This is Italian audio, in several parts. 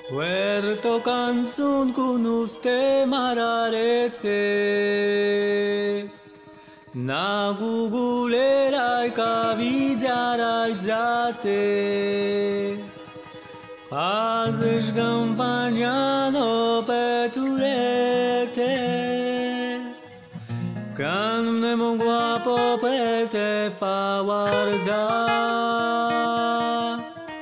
Puerto canzun con usted mararete Na gugulerai kavijarai jate Fazes campagna no peturete Canne mon guapo per te fa guardare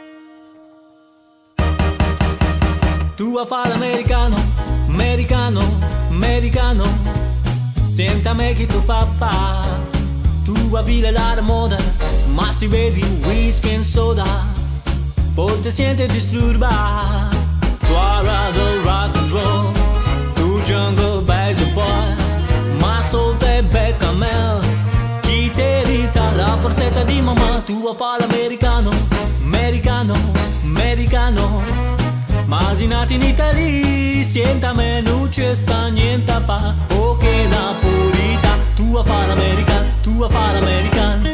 Tu a fare americano, americano, americano Siéntame che tu fa. Tu a vile la moda Ma si bevi whisky and soda Por te sientes disturbar Tu hará del rock and roll Tu jungle basic boy Ma sol te becamel Chi te rita la forsetta di mamma Tu a fare americano, americano, americano Ma si nati in Italia, siéntame, non c'è sta niente fa, o che na purita, tu a fare americano, tu a fare americano.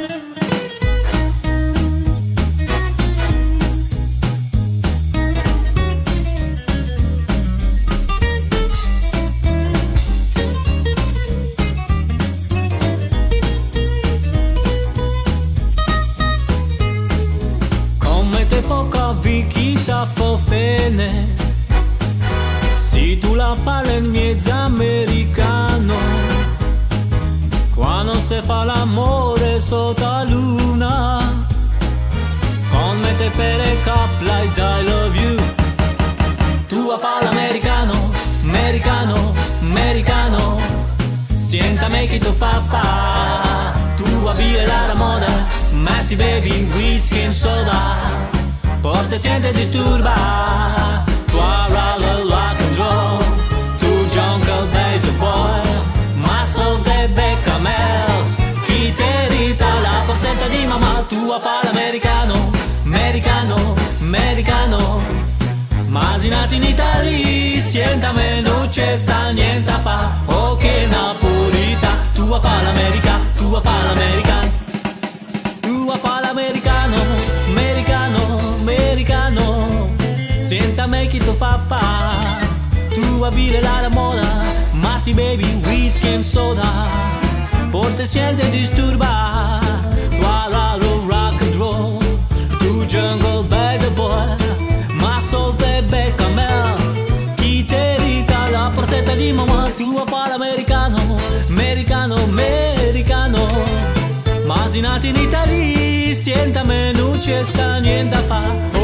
Come te poca vichita fofene Si tu la parli in mezzo americano Quando si fa l'amore sotto la luna Come te per il cap like I love you Tu a fa l'americano, americano, americano Siéntame che tu fa Tu a vivere la moda Ma si bevi whisky and soda Por te sientes disturbar Tu hará el rock and roll Tu jungle basic boy Ma sol te becamel Chi te rita la forsetta di mamma Tu a fare americano, americano, americano Ma si nati in Italia Siéntame, non c'è sta niente a fa O che na purita Tu a fare l'America, tu a fare l'americano Tu a fare l'americano, americano, americano Siéntame che tu fa. Tu a vivere la moda Ma si bevi whisky and soda Por te sientes disturbar Tu hará rock and roll Tu jungle basic boy Ma sol te becamel Chi te rita la forsetta di mamma Tu a fare americano, americano, americano Ma si nati in Italia Siéntame, non c'è sta niente a fa